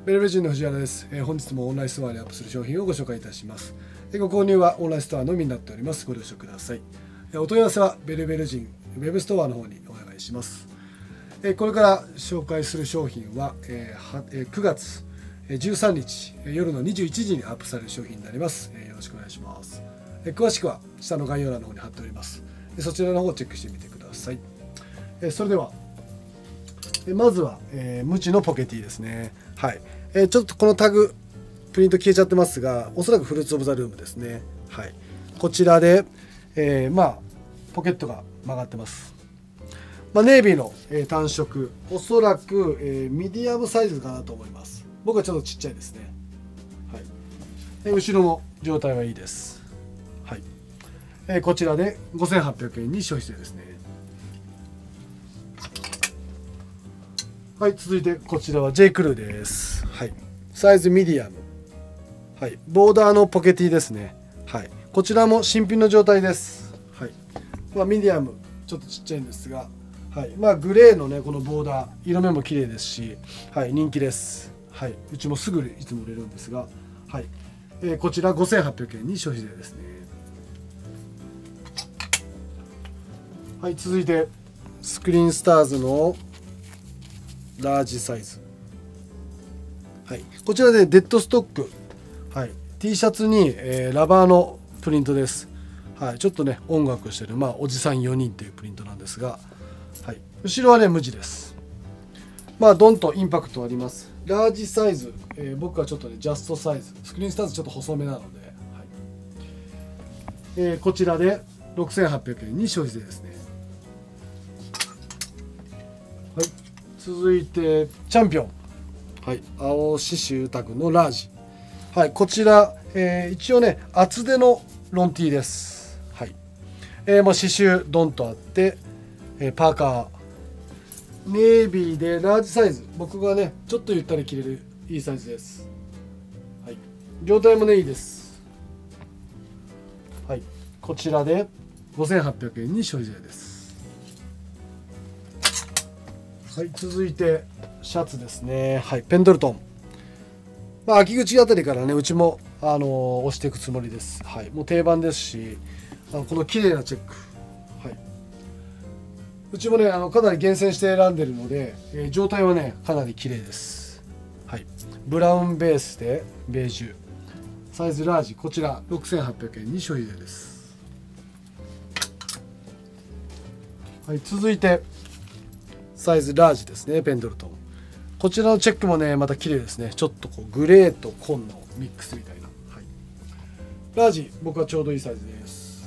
ベルベ人の藤原です。本日もオンラインストアにアップする商品をご紹介いたします。ご購入はオンラインストアのみになっております。ご了承ください。お問い合わせはベルベル人ウェブストアの方にお願いします。これから紹介する商品は9月13日夜の21時にアップされる商品になります。よろしくお願いします。詳しくは下の概要欄の方に貼っております。そちらの方をチェックしてみてください。それではまずは無地のポケティですね。はい。ちょっとこのタグプリント消えちゃってますが、おそらくフルーツオブザルームですね。はい。こちらで、ポケットが曲がってます。ネイビーの単色、おそらくミディアムサイズかなと思います。僕はちょっとちっちゃいですね。はい。後ろの状態はいいです。はい。こちらで5800円に消費税ですね。はい、続いてこちらは J. クルーです。はい。サイズミディアム。はい。ボーダーのポケティですね。はい。こちらも新品の状態です。はい。ミディアム、ちょっとちっちゃいんですが、はい。グレーのね、このボーダー、色目も綺麗ですし、はい、人気です。はい。うちもすぐいつも売れるんですが、はい。こちら5800円に消費税ですね。はい、続いて、スクリーンスターズのラージサイズ。はい、こちらでデッドストック、はい、T シャツに、ラバーのプリントです。はい、ちょっとね音楽してる、おじさん4人というプリントなんですが、はい、後ろはね無地です。ドンとインパクトあります。ラージサイズ、僕はちょっとねジャストサイズ、スクリーンスターズちょっと細めなので、はい、こちらで6800円に消費税ですね。はい、続いてチャンピオン、はい、青刺繍タグのラージ、はい、こちら、一応ね厚手のロン T です。はい、刺繍ドンとあって、パーカーネイビーでラージサイズ、僕がねちょっとゆったり着れるいいサイズです。はい、状態もねいいです。はい、こちらで5800円に消費税です。はい、続いてシャツですね。はい、ペンドルトン。秋口あたりからねうちも押していくつもりです。はい、もう定番ですし、この綺麗なチェック。はい、うちもねかなり厳選して選んでるので、状態はねかなり綺麗です。はい、ブラウンベースでベージュ、サイズラージ、こちら6800円に消費税です。はい、続いてサイズラージですね、ペンドルトン。こちらのチェックもねまた綺麗ですね。ちょっとこうグレーと紺のミックスみたいな。はい、ラージ、僕はちょうどいいサイズです。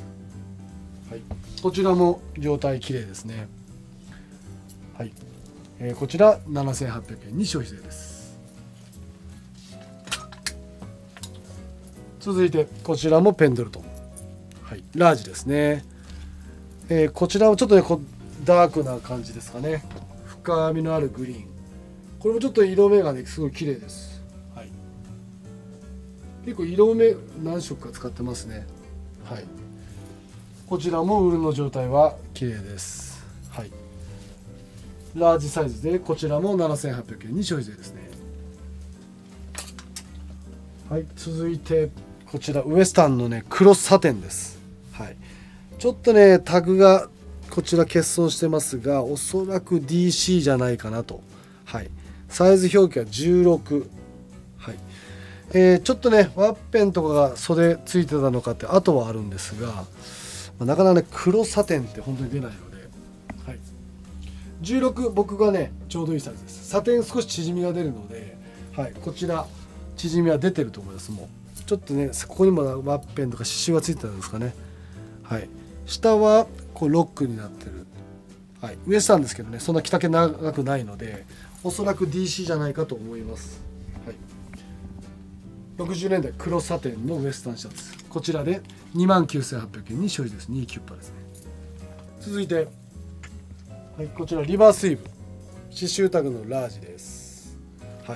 はい、こちらも状態綺麗ですね。はい、こちら7800円に消費税です。続いてこちらもペンドルトン、はい、ラージですね。こちらもちょっとねダークな感じですかね。深みのあるグリーン、これもちょっと色目がねすごい綺麗です。はい、結構色目何色か使ってますね。はい、こちらもウールの状態は綺麗です。はい、ラージサイズでこちらも7800円に消費税ですね。はい、続いてこちらウエスタンのね黒サテンです。はい、ちょっとねタグがこちら欠損してますが、おそらく DC じゃないかなと。はい、サイズ表記は16。はい、ちょっとねワッペンとかが袖ついてたのかって後はあるんですが、なかなかね黒サテンって本当に出ないので、はい、16、僕がねちょうどいいサイズです。サテン少し縮みが出るので、はい、こちら縮みは出てると思います。もうちょっとねここにもワッペンとか刺繍がついてたんですかね。はい、下はこうロックになってる、はい、ウエスタンですけどね、そんな着丈長くないのでおそらく DC じゃないかと思います。はい、60年代黒サテンのウエスタンシャツ、こちらで29800円に消費です。2キュッパですね。続いて、はい、こちらリバースイーブ刺繍タグのラージです。はい、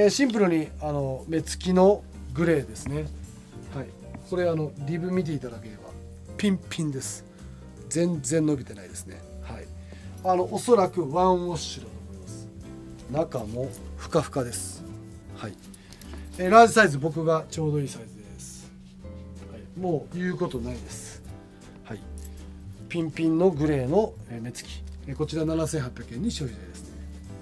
シンプルに目つきのグレーですね。はい、これリブ見ていただければピンピンです。全然伸びてないですね。はい、おそらくワンウォッシュだと思います。中もふかふかです。 はい、ラージサイズ僕がちょうどいいサイズです、はい、もう言うことないです、はい、ピンピンのグレーの目つき、こちら7800円に消費税ですね、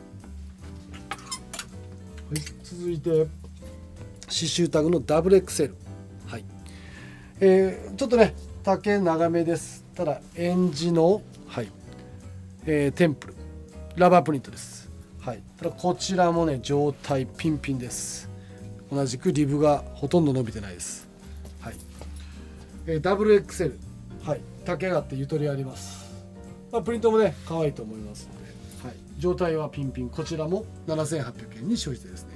はい、続いて刺繍タグの WXL、はい、ちょっとね丈長めです。ただエンジの、はい、テンプルラバープリントです、はい、ただこちらもね状態ピンピンです。同じくリブがほとんど伸びてないです、はい、WXL、はい、丈があってゆとりあります、まあ、プリントもね可愛いと思いますので、はい、状態はピンピン、こちらも7800円に消費税ですね。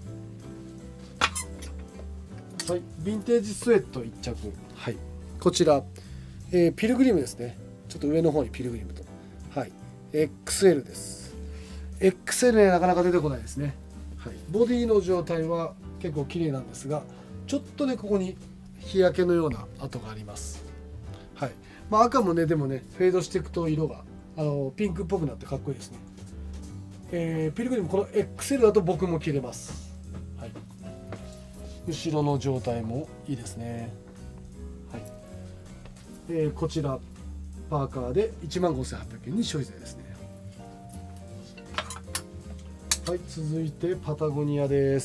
はい、ヴィンテージスウェット1着、はい、こちら、ピルグリムですね。ちょっと上の方にピルグリムと、はい、XL です。XL ねなかなか出てこないですね、はい、ボディの状態は結構綺麗なんですが、ちょっとねここに日焼けのような跡があります、はい、まあ、赤もねでもねフェードしていくと色がピンクっぽくなってかっこいいですね、ピルグリムこの XL だと僕も着れます、はい、後ろの状態もいいですね、はい、こちらパーカーで15,800円に消費税ですね。はい、続いてパタゴニアです。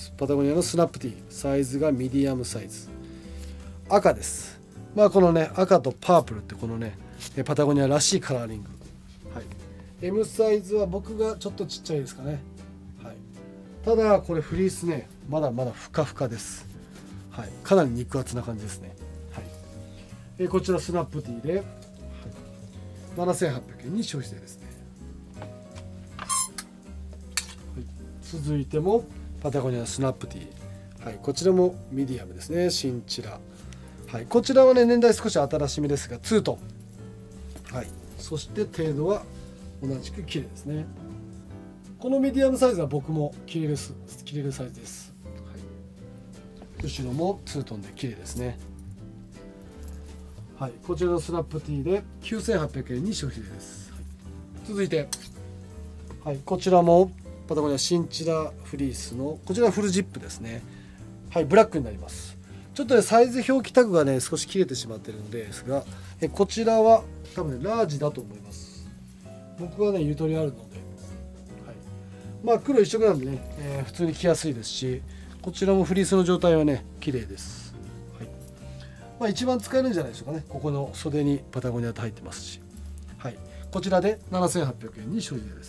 パタゴニアのスナップティー、サイズがミディアムサイズ、赤です。まあこのね赤とパープルってこのねパタゴニアらしいカラーリング、はい、M サイズは僕がちょっとちっちゃいですかね、はい、ただこれフリースねまだまだふかふかです、はい、かなり肉厚な感じですね、はい、こちらスナップティーで、はい、7,800円に消費税ですね。続いてもパタゴニアのスナップティー、はい、こちらもミディアムですね、シンチラ、はい、こちらはね年代少し新しめですが2トン、はい、そして程度は同じく綺麗ですね。このミディアムサイズは僕も着れるサイズです、はい、後ろも2トンで綺麗ですね。はい、こちらのスナップティーで9,800円に消費税です、はい、続いて、はい、こちらもパタゴニアシンチラフリースのこちらフルジップですね、はい、ブラックになります。ちょっとねサイズ表記タグがね少し切れてしまってるのですが、こちらは多分ねラージだと思います。僕はねゆとりあるので、はい、まあ黒一色なんでね、普通に着やすいですし、こちらもフリースの状態はね綺麗です、はい、まあ、一番使えるんじゃないでしょうかね。ここの袖にパタゴニアと入ってますし、はい、こちらで7,800円に消費税です。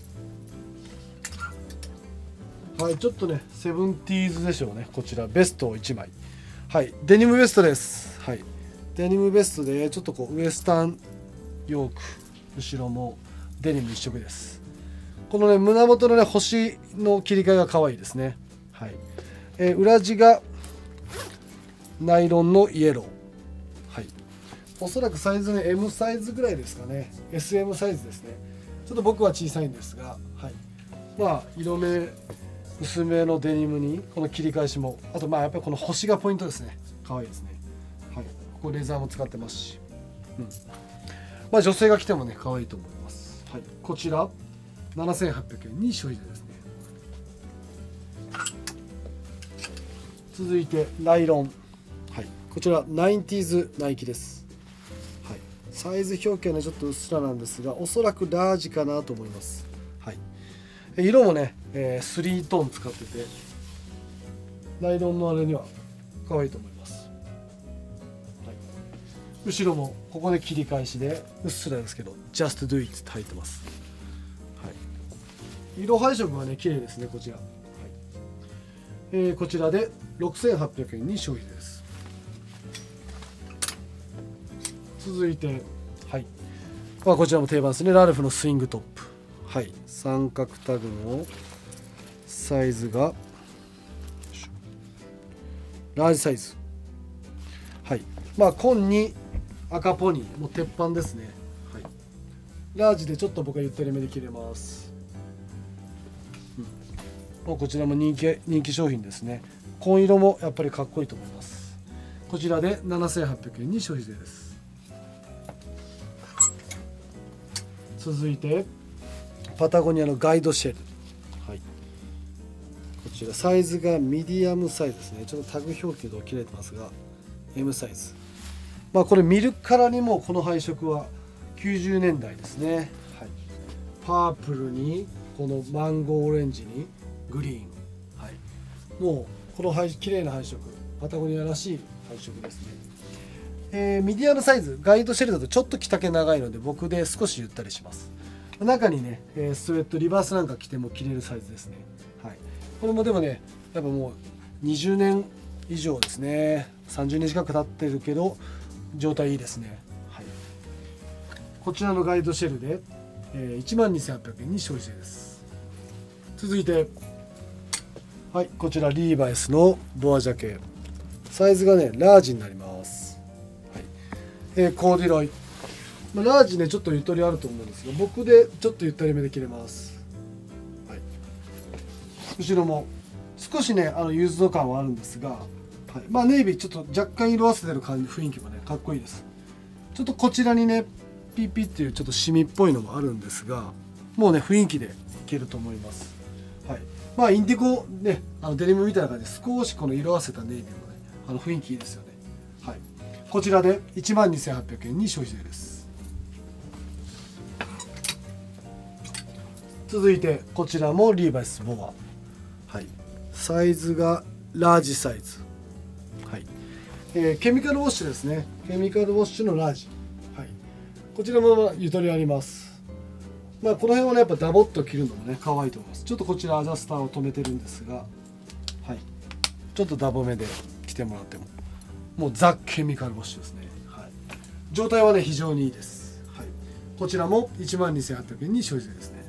はい、ちょっとねセブンティーズでしょうね。こちらベストを1枚、はい、デニムベストです、はい、デニムベストでちょっとこうウエスタンヨーク、後ろもデニム一色です。このね胸元のね星の切り替えが可愛いですね、はい、裏地がナイロンのイエロー、はい、おそらくサイズね M サイズぐらいですかね、 SM サイズですね。ちょっと僕は小さいんですが、はい、まあ色目薄めのデニムにこの切り返しも、あとまあやっぱりこの星がポイントですね。可愛いですね、はい、ここレザーも使ってますし、まあ女性が着てもね可愛いと思います、はい、こちら7,800円に消費税ですね。続いてナイロン、はい、こちら 90s ナイキです、はい、サイズ表記はねちょっとうっすらなんですが、おそらくラージかなと思います、はい、色もね、3トーン使っててナイロンのあれには可愛いと思います、はい、後ろもここで切り返しでうっすらですけど Just Do It って入ってます、はい、色配色はね綺麗ですねこちら、はい、こちらで6,800円に消費です。続いて、はい、まあ、こちらも定番ですね、ラルフのスイングトップ、はい、三角タグのサイズがラージサイズ、はい、まあ紺に赤ポニーもう鉄板ですね、はい、ラージでちょっと僕はゆったりめで着れます、もうこちらも人気商品ですね。紺色もやっぱりかっこいいと思います。こちらで7,800円に消費税です。続いてパタゴニアのガイドシェル、はい、こちらサイズがミディアムサイズですね。ちょっとタグ表記と切れてますが M サイズ。まあこれ見るからにもこの配色は90年代ですね。はい、パープルにこのマンゴーオレンジにグリーン、はい、もうこの綺麗な配色、パタゴニアらしい配色ですね。ミディアムサイズ、ガイドシェルだとちょっと着丈長いので僕で少しゆったりします。中にねスウェットリバースなんか着ても着れるサイズですね。はい、これもでもねやっぱもう20年以上ですね。30年近く経ってるけど状態いいですね。はい、こちらのガイドシェルで、12,800円に消費税です。続いて、はい、こちらリーバイスのボアジャケ、サイズがねラージになります。はい、コーデュロイ、ラージねちょっとゆとりあると思うんですが、僕でちょっとゆったりめで着れます。はい、後ろも少しねユーズド感はあるんですが、はい、ネイビーちょっと若干色あせてる感じ、雰囲気もねかっこいいです。ちょっとこちらにねピッピっていうちょっとシミっぽいのもあるんですが、もうね雰囲気でいけると思います。はい、インディゴねデニムみたいな感じで少しこの色あせたネイビーもね雰囲気いいですよね。はい、こちらで12,800円に消費税です。続いてこちらもリーバイスボア、はい、サイズがラージサイズ、はい、ケミカルウォッシュですね。ケミカルウォッシュのラージ、はい、こちらもゆとりあります。この辺はねやっぱダボっと着るのもね可愛いと思います。ちょっとこちらアジャスターを止めてるんですが、はい、ちょっとダボめで着てもらってももうザ・ケミカルウォッシュですね。はい、状態はね非常にいいです。はい、こちらも12,800円に消費税ですね。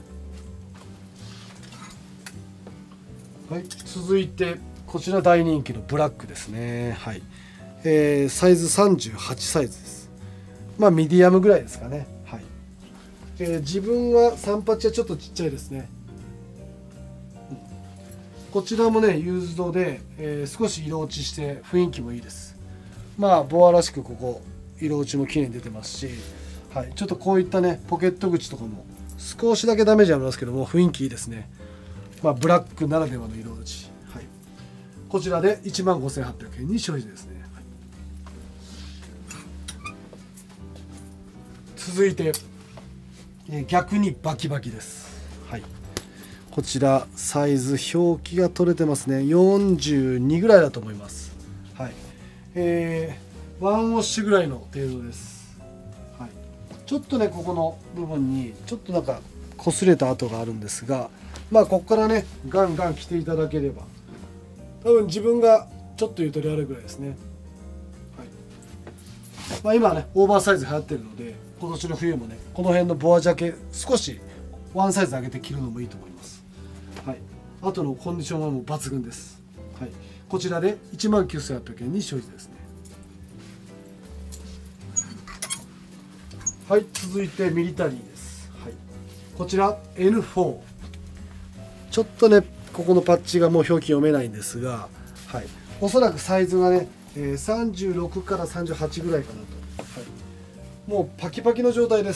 はい、続いてこちら大人気のブラックですね。はい、サイズ38サイズです。ミディアムぐらいですかね。はい、自分は38はちょっとちっちゃいですね。こちらもねユーズドで、少し色落ちして雰囲気もいいです。ボアらしくここ色落ちも綺麗に出てますし、はい、ちょっとこういったねポケット口とかも少しだけダメージありますけども雰囲気いいですね。ブラックならではの色落ち、はい、こちらで15,800円に消費税ですね。はい、続いて、逆にバキバキです。はい、こちらサイズ表記が取れてますね。42ぐらいだと思います。はい、ワンウォッシュぐらいの程度です。はい、ちょっとねここの部分にちょっとなんか擦れた跡があるんですが、ここからねガンガン着ていただければ多分自分がちょっとゆとりあるぐらいですね。はい、今はねオーバーサイズ流行ってるので今年の冬もねこの辺のボアジャケ少しワンサイズ上げて着るのもいいと思います。はい、あとのコンディションはもう抜群です。はい、こちらで19,800円に消費税ですね。はい、続いてミリタリーです。はい、こちら N4、ちょっとねここのパッチがもう表記読めないんですが、はい、おそらくサイズがね、36から38ぐらいかなと、はい、もうパキパキの状態です。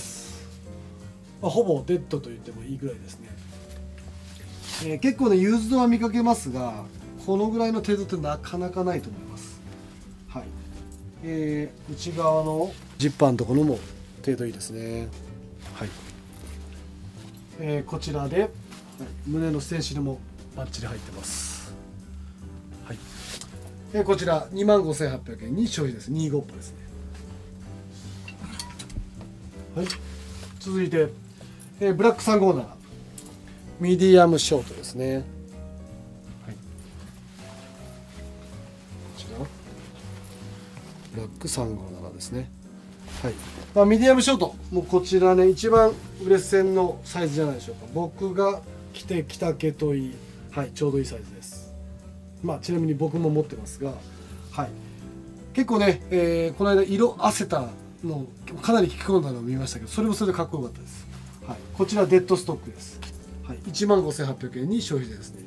ほぼデッドと言ってもいいぐらいですね。結構ねユーズドは見かけますがこのぐらいの程度ってなかなかないと思います。はい、内側のジッパーのところも程度いいですね。はい、こちらで、はい、胸のステンシルもバッチリ入ってます。はい、こちら25,800円に消費です。25歩ですね。はい、続いて、ブラック357ミディアムショートですね。はい、こちらブラック357ですね。はい、ミディアムショートもうこちらね一番売れ線のサイズじゃないでしょうか。僕が着てきた毛といい、はい、ちょうどいいサイズです。ちなみに僕も持ってますが、はい、結構ね、この間色あせたのかなり着込んだのを見ましたけどそれもそれでかっこよかったです。はい、こちらデッドストックです。はい、15,800円に消費税ですね。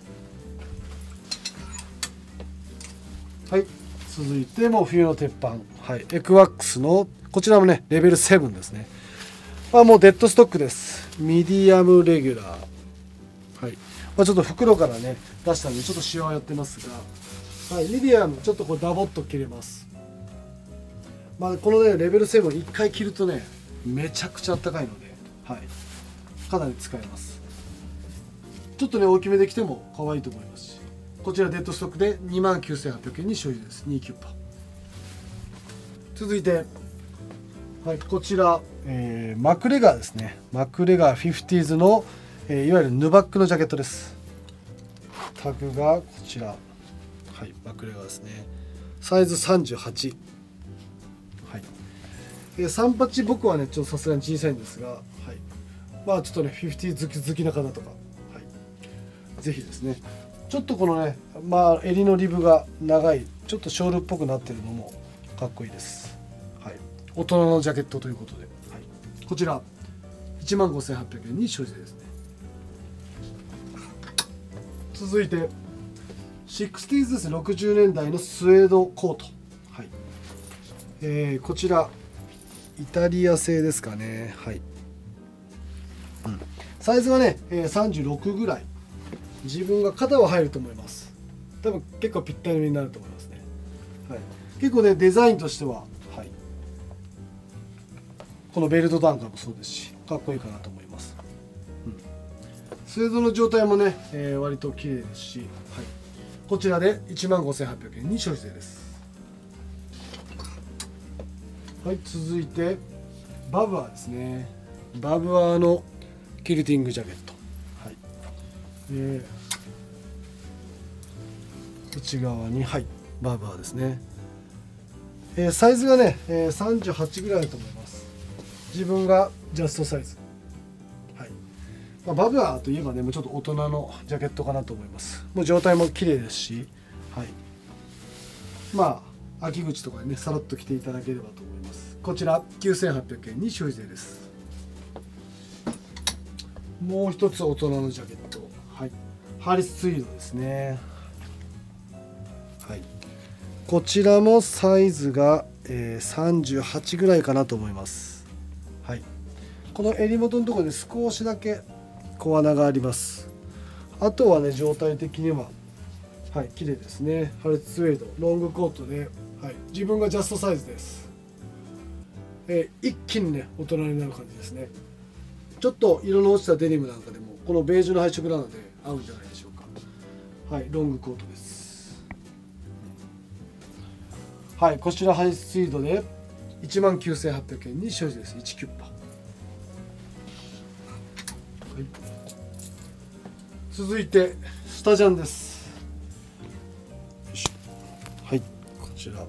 はい、続いても冬の鉄板、はい、エクワックスのこちらもねレベル7ですね。もうデッドストックです。ミディアムレギュラー、はい、 ちょっと袋からね出したんでちょっとシワをやってますが、はい、ミディアムちょっとこうダボっと切れます。このねレベル7、1回切るとねめちゃくちゃあったかいので、はい、かなり使えます。ちょっとね大きめできても可愛いと思いますし、こちらデッドストックで 29,800 円に消費です。2キュッパ。続いて、はい、こちら、マクレガーですね。マクレガー 50s の、いわゆるヌバックのジャケットです。タグがこちら、はい、マクレガーですね。サイズ38。はい。38僕はねちょっとさすがに小さいんですが、はい、ちょっとね50好きな方とか、はい、ぜひですね。ちょっとこのね、襟のリブが長い、ちょっとショールっぽくなってるのもかっこいいです。はい、大人のジャケットということで、はい、こちら 15,800 円に消費税ですね。続いて 60s ですね。60年代のスウェードコート、はい、こちらイタリア製ですかね。はい、サイズはね、36ぐらい。自分が肩は入ると思います。多分結構ぴったりめになると思いますね。はい、結構ねデザインとしては、はい、このベルトダウンからもそうですしかっこいいかなと思います。スウェードの状態もね、割と綺麗ですし、はい、こちらで 15,800 円に消費税です。はい、続いてバブアーですね。バブアーのキルティングジャケット、はい、内側に、はい、バブアーですね。サイズがね、38ぐらいだと思います。自分がジャストサイズ、はい、バブアーといえばねもうちょっと大人のジャケットかなと思います。もう状態も綺麗ですし、はい、秋口とかにねさらっと着ていただければと思います。こちら 9,800 円に消費税です。もう一つ大人のジャケット、はい、ハリスツイードですね。はい、こちらもサイズが、38ぐらいかなと思います。はい、この襟元のところで少しだけ小穴があります。あとはね状態的には、はい、綺麗ですね。ハリスツイードロングコートで、はい、自分がジャストサイズです。一気にね大人になる感じですね。ちょっと色の落ちたデニムなんかでもこのベージュの配色なので合うんじゃないでしょうか。はい、ロングコートです。はい、こちらハイスピードで 19,800 円に消費です。1キュッパ、はい、続いてスタジャンです。はい、こちら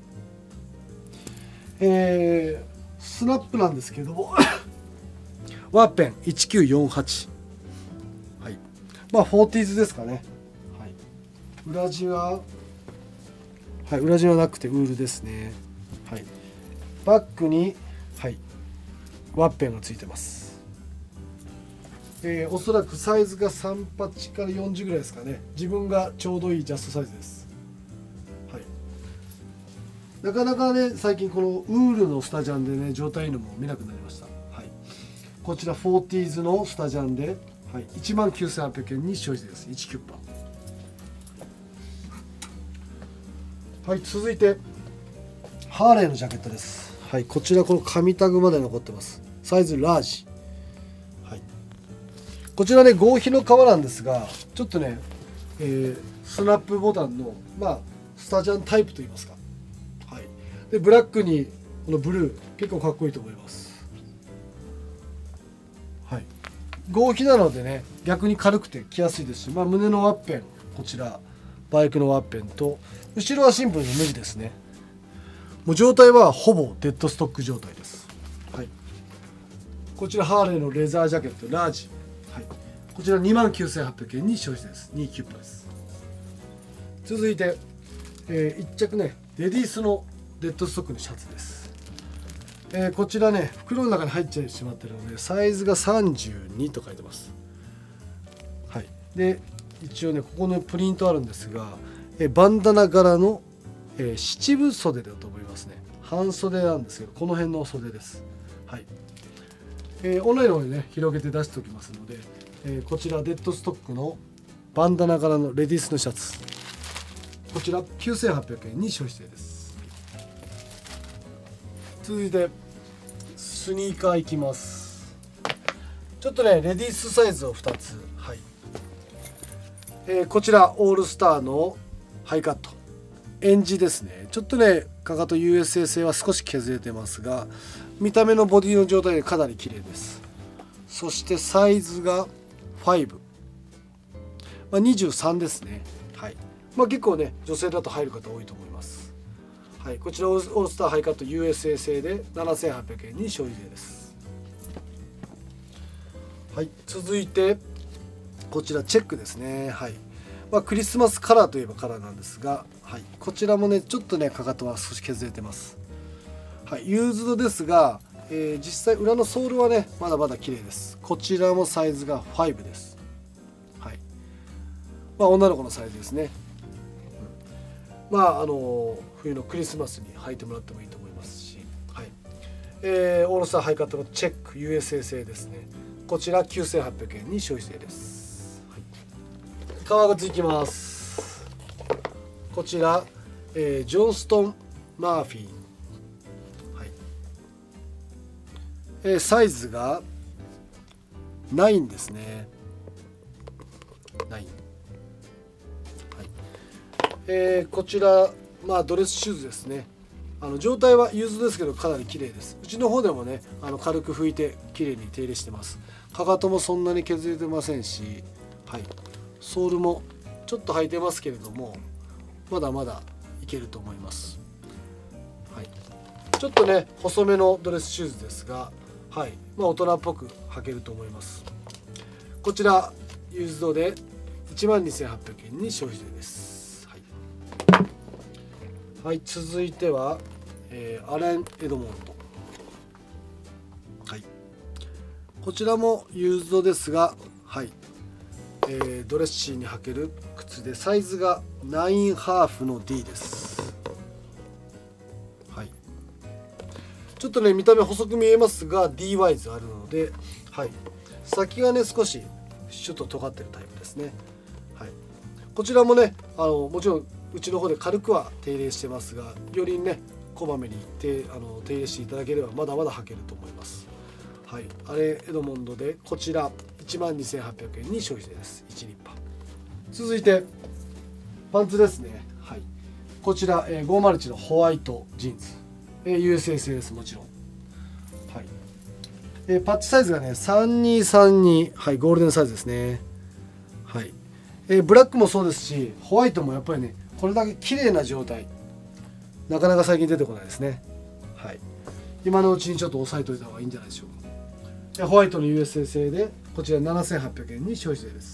スナップなんですけどもワッペン1948、はい、40s ですかね。はい、裏地は、はい、裏地はなくてウールですね。はい、バッグに、はい、ワッペンがついてます。おそらくサイズが38から40ぐらいですかね。自分がちょうどいいジャストサイズです。はい、なかなかね最近このウールのスタジャンでね状態いいのも見なくなりました。こちら 40s のスタジャンで、はい、19,800 円に消費税です。1キュッパ。はい、続いてハーレーのジャケットです。はい、こちらこの紙タグまで残ってます。サイズラージ、はい、こちらね合皮の革なんですがちょっとね、スナップボタンのスタジャンタイプといいますか、はい、でブラックにこのブルー結構かっこいいと思います。はい、合皮なのでね逆に軽くて着やすいですし、胸のワッペン、こちらバイクのワッペンと後ろはシンプルに無地ですね。もう状態はほぼデッドストック状態です。はい、こちらハーレーのレザージャケットラージ、はい、こちら 29,800 円に消費税です。2キュッパです。続いて、1着ねレディースのデッドストックのシャツです。こちらね袋の中に入っちゃいしまってるのでサイズが32と書いてます。はい、で一応ねここのプリントあるんですが、バンダナ柄の、七分袖だと思いますね。半袖なんですけどこの辺の袖です。はい、オンラインの方にね広げて出しておきますので、 こちらデッドストックのバンダナ柄のレディースのシャツ、こちら9800円に消費税です。続いてスニーカーいきます。ちょっとねレディースサイズを2つ、はい、こちらオールスターのハイカットエンジですね。ちょっとねかかと USA 製は少し削れてますが、見た目のボディの状態でかなり綺麗です。そしてサイズが5、23ですね。はい、結構ね女性だと入る方多いと思います。はい、こちらオールスターハイカット USA 製で7800円に消費税です。はい、続いてこちらチェックですね。はい、クリスマスカラーといえばカラーなんですが、はい、こちらもねちょっとねかかとは少し削れてます。はい、ユーズドですが、実際裏のソールはねまだまだ綺麗です。こちらもサイズが5です。はい、女の子のサイズですね。冬のクリスマスに履いてもらってもいいと思いますし、はい、オールスターハイカットのチェック USA 製ですね。こちら9800円に消費税です。はい、革靴いきます。こちら、ジョンストン・マーフィー、はい、サイズが9ですね。9、はい、こちら、ドレスシューズですね。状態はユーズですけどかなり綺麗です。うちの方でもね軽く拭いて綺麗に手入れしてます。かかともそんなに削れてませんし、はい、ソールもちょっと履いてますけれどもまだまだいけると思います。はい、ちょっとね細めのドレスシューズですが、はい、大人っぽく履けると思います。こちらユーズドで12800円に消費税です。はい、はい、続いては、アレン・エドモンド、はい、こちらもユーズドですが、はい、ドレッシーに履ける靴でサイズが9ハーフの D です。はい、ちょっとね見た目細く見えますが D ワイズあるので、はい、先がね少しシュッと尖ってるタイプですね。はい、こちらもねもちろんうちの方で軽くは手入れしてますが、よりねこまめに手入れしていただければまだまだ履けると思います。はい、アレエドモンドでこちら12800円に消費税です。1リッパー。続いてパンツですね。はい、こちら501のホワイトジーンズ、USA 製です。もちろん、はい、パッチサイズがね3232、はい、ゴールデンサイズですね。はい、ブラックもそうですしホワイトもやっぱりねこれだけ綺麗な状態なかなか最近出てこないですね。はい、今のうちにちょっと押さえといた方がいいんじゃないでしょうか。ホワイトの USA 製でこちら7800円に消費税です。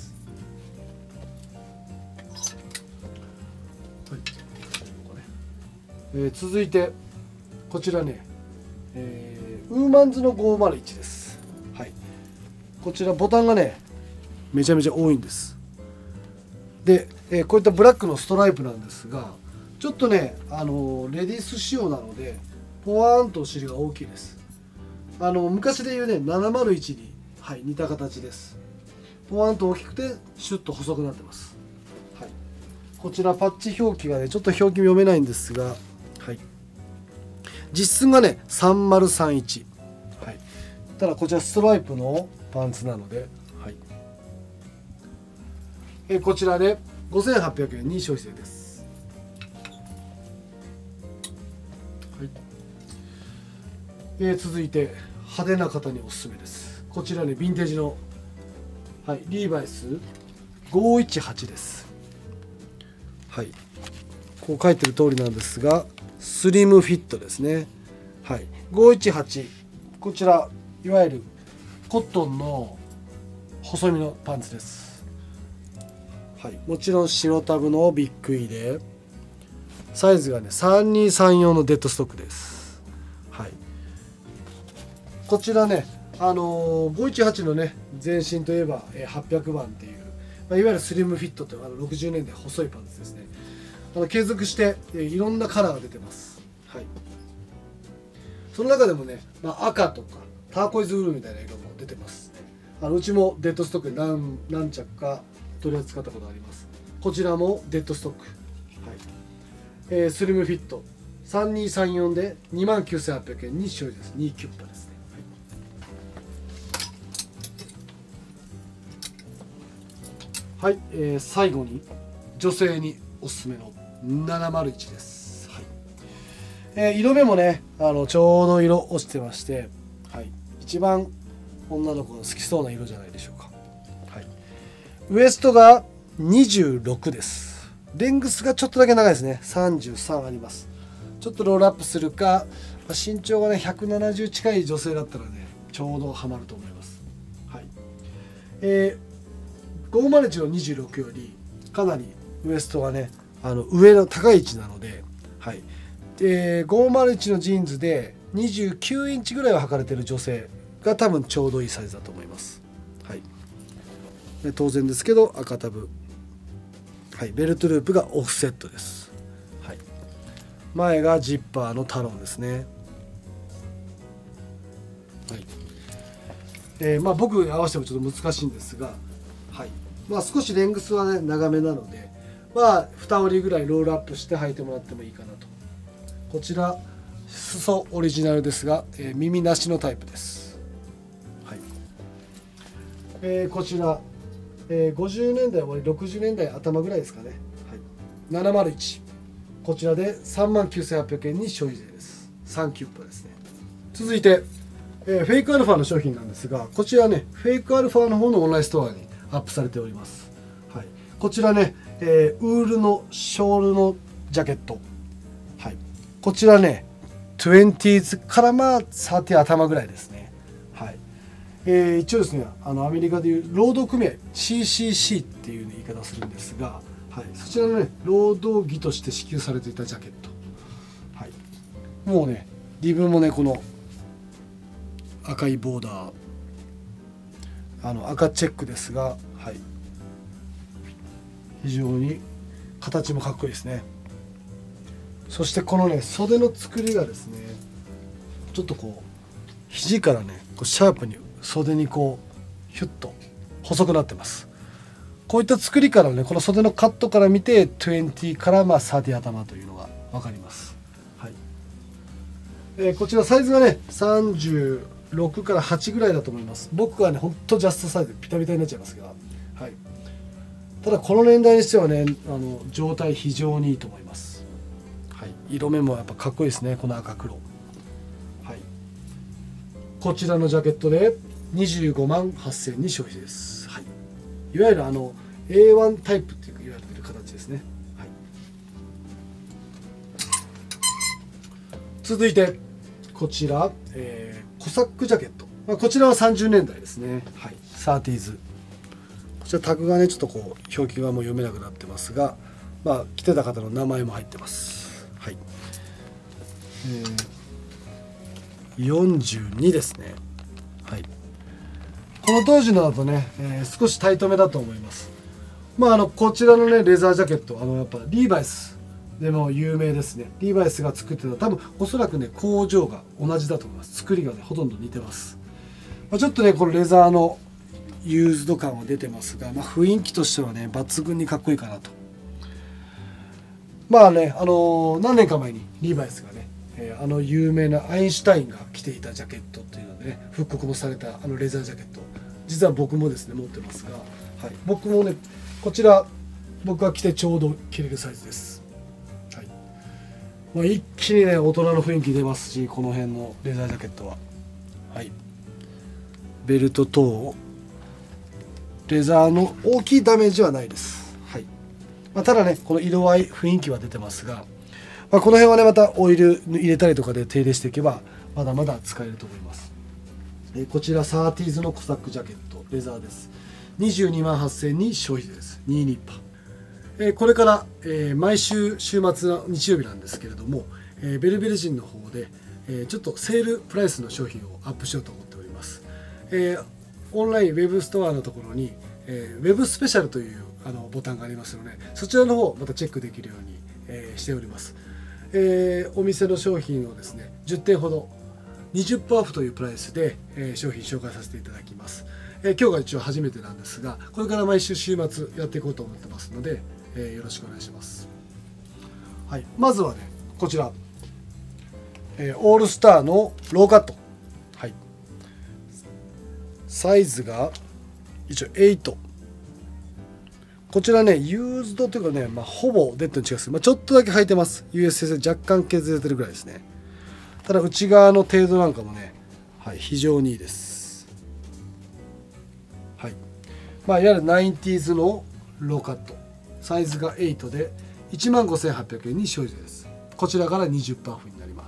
はい、続いてこちらね、ウーマンズの501です。はい、こちらボタンがねめちゃめちゃ多いんです。で、こういったブラックのストライプなんですが、ちょっとねレディース仕様なのでポワーンとお尻が大きいです。昔でいうね701に、はい、似た形です。ポワーンと大きくてシュッと細くなってます。はい、こちらパッチ表記がねちょっと表記読めないんですが、はい、実寸がね3031、はい、ただこちらストライプのパンツなので、はい、こちらで5800円に消費税です。はい、続いて派手な方におすすめです。こちらねヴィンテージの、はい、リーバイス518です。はい、こう書いてる通りなんですがスリムフィットですね。はい、518、こちらいわゆるコットンの細身のパンツです。はい、もちろん白タブのビッグイでサイズがね3234のデッドストックです。はい、こちらね518のね前身といえば800番っていう、いわゆるスリムフィットという60年代細いパンツですね。継続していろんなカラーが出てます。はい、その中でもね、赤とかターコイズブルーみたいな色も出てますね。 うちもデッドストック何着か取り扱ったことあります。こちらもデッドストック、スリムフィット3234で29,800円に消費です。2キュッパですね。はい、最後に女性におすすめの701です。色目もねちょうど色落ちてまして、一番女の子の好きそうな色じゃないでしょうか。ウエストが26です。レングスがちょっとだけ長いですね。33あります。ちょっとロールアップするか、身長がね170近い女性だったらねちょうどハマると思います。501の26よりかなりウエストがね上の高い位置なので、501のジーンズで29インチぐらいは履かれてる女性が多分ちょうどいいサイズだと思います。で当然ですけど赤タブ、ベルトループがオフセットです。前がジッパーのタロンですね。僕に合わせてもちょっと難しいんですが、少しレングスはね長めなので、2折りぐらいロールアップして履いてもらってもいいかなと。こちら裾オリジナルですが、耳なしのタイプです。こちら、50年代終わり60年代頭ぐらいですかね。701、こちらで39,800円に消費税です。3キュッパですね。続いて、フェイクアルファの商品なんですが、こちらねフェイクアルファの方のオンラインストアにアップされております。こちらね、ウールのショールのジャケット、こちらね 20s から30頭ぐらいですね。一応ですねアメリカでいう労働組合 CCC っていう言い方をするんですが、そちらのね労働着として支給されていたジャケット、もうねリブもねこの赤いボーダー赤チェックですが、非常に形もかっこいいですね。そしてこのね袖の作りがですねちょっとこう肘からねシャープに袖にこうヒュッと細くなってます。こういった作りからねこの袖のカットから見て20から30頭というのが分かります。こちらサイズがね36から8ぐらいだと思います。僕はねほんとジャストサイズピタピタになっちゃいますが、ただこの年代にしてはね状態非常にいいと思います。色目もやっぱかっこいいですね、この赤黒。こちらのジャケットで258,000円に消費です。いわゆるA1 タイプって言われている形ですね。続いてこちら、コサックジャケット、こちらは30年代ですね。30s、こちらタグがねちょっとこう表記がもう読めなくなってますが、着てた方の名前も入ってます。42ですね。この当時のだとね、少しタイトめだと思います。こちらのねレザージャケットやっぱリーバイスでも有名ですね。リーバイスが作ってた多分おそらくね工場が同じだと思います。作りがねほとんど似てます。ちょっとねこのレザーのユーズド感は出てますが、雰囲気としてはね抜群にかっこいいかなと。何年か前にリーバイスがね有名なアインシュタインが着ていたジャケットっていうのでね復刻もされたレザージャケット、実は僕もですね持ってますが、僕もねこちら僕が着てちょうど着れるサイズです。一気にね大人の雰囲気出ますし、この辺のレザージャケットはベルト等レザーの大きいダメージはないです。ただねこの色合い雰囲気は出てますが、この辺はねまたオイル入れたりとかで手入れしていけばまだまだ使えると思います。こちらサーティーズのコサックジャケットレザーです。228,000円に消費税です。22パ。これから、毎週週末の日曜日なんですけれども、ベルベル人の方で、ちょっとセールプライスの商品をアップしようと思っております。オンラインウェブストアのところに、ウェブスペシャルというボタンがありますので、そちらの方またチェックできるように、しております。お店の商品をですね10点ほど 20% オフというプライスで、商品紹介させていただきます。 今日が一応初めてなんですが、これから毎週週末やっていこうと思ってますので、よろしくお願いします。はい、まずはねこちら、オールスターのローカット、はい、サイズが一応8、こちらねユーズドというかね、ほぼデッドに近いです、ちょっとだけ履いてます。 USS 若干削れてるぐらいですね。ただ内側の程度なんかもね、はい、非常にいいです。はい、いわゆる 90s のローカット、サイズが8で 15,800 円に消費税です。こちらから 20% オフになります。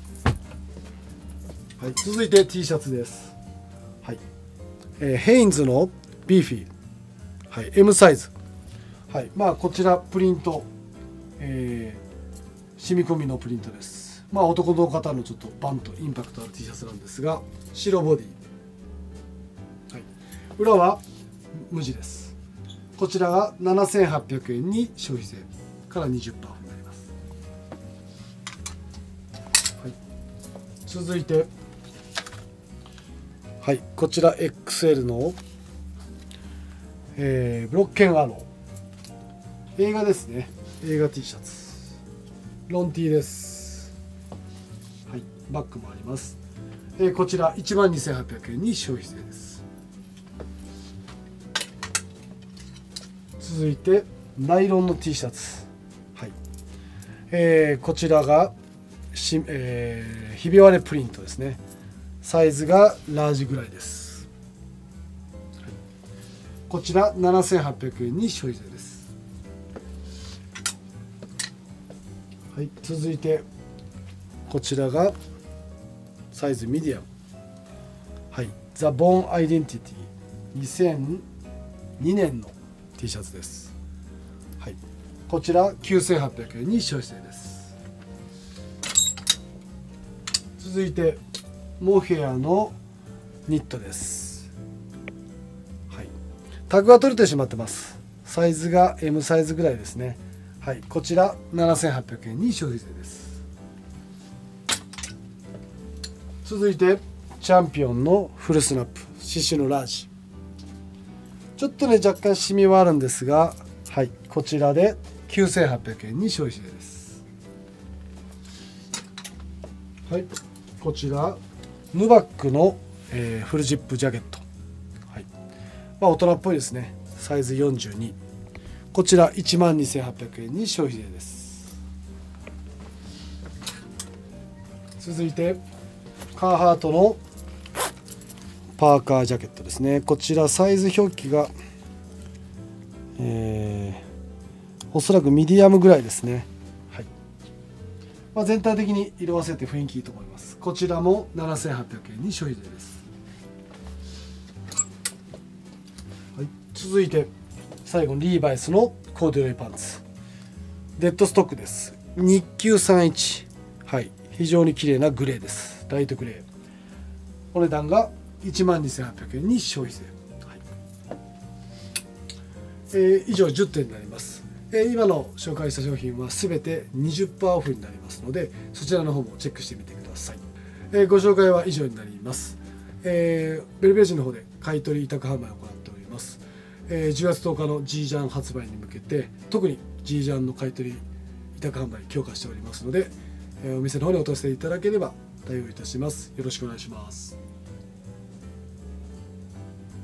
はい、続いて T シャツです。はい、ヘインズのビーフィー、はい、M サイズ、はい、こちらプリント、染み込みのプリントです。男の方のちょっとバンとインパクトある T シャツなんですが、白ボディ、はい、裏は無地です。こちらが 7,800 円に消費税から 20% オフになります。はい、続いて、はい、こちら XL の、ブロッケンアロー、映画ですね。映画 T シャツ、ロン T です。はい、バッグもあります。こちら 12,800 円に消費税です。続いてナイロンの T シャツ、はい、こちらがひび割れプリントですね。サイズがラージぐらいです。はい、こちら 7,800 円に消費税です。はい、続いてこちらがサイズミディアム、はい、ザ・ボーン・アイデンティティ2002年の T シャツです。はい、こちら 9,800 円に消費税です。続いてモヘアのニットです。はい、タグが取れてしまってます。サイズが M サイズぐらいですね。はい、こちら 7,800 円に消費税です。続いてチャンピオンのフルスナップ刺繍のラージ、ちょっとね若干シミはあるんですが、はい、こちらで 9,800 円に消費税です。はい、こちらヌバックの、フルジップジャケット、はい、大人っぽいですね。サイズ42、こちら 12,800 円に消費税です。続いてカーハートのパーカージャケットですね。こちらサイズ表記が、おそらくミディアムぐらいですね。はい、全体的に色あせて雰囲気いいと思います。こちらも 7,800 円に消費税です。はい、続いて最後リーバイスのコーデュロイパンツ、デッドストックです。日給31、はい、非常に綺麗なグレーです。ライトグレー、お値段が 12,800 円に消費税、はい、以上10点になります。今の紹介した商品は全て 20% オフになりますので、そちらの方もチェックしてみてください。ご紹介は以上になります。ベルベージの方で買取委託販売を行っております。10月10日の G ジャン発売に向けて特に G ジャンの買取委託販売強化しておりますので、お店の方にお問い合わせいただければ対応いたします。よろしくお願いします。